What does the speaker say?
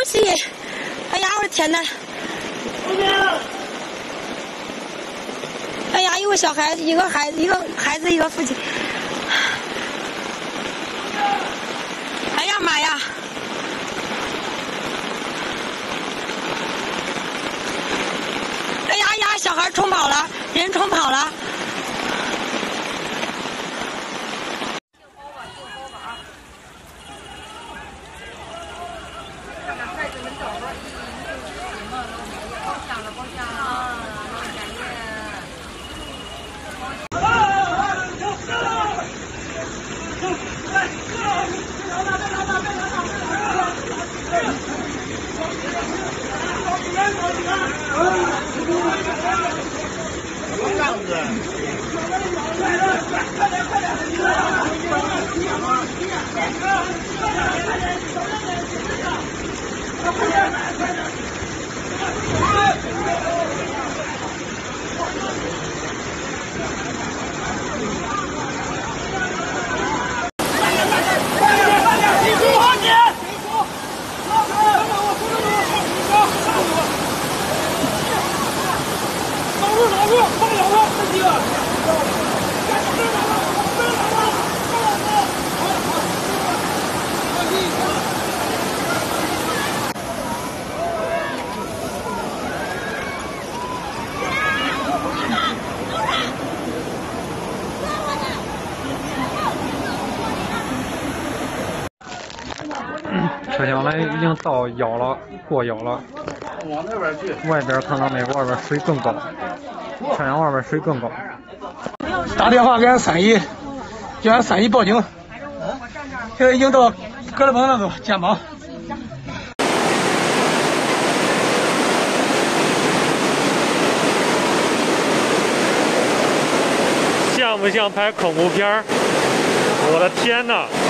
气！哎呀，我的天哪！哎呀，有个小孩子，一个孩子，一个父亲。哎呀妈呀！哎呀呀，小孩冲跑了，人冲跑了。 车厢呢已经到腰了，过腰了。 往那边去。 外边看到没有？外边水更高，车厢外边水更高。 打电话给俺311，叫俺311报警。现在已经到哥伦本那个肩膀。 像不像拍恐怖片儿？我的天哪！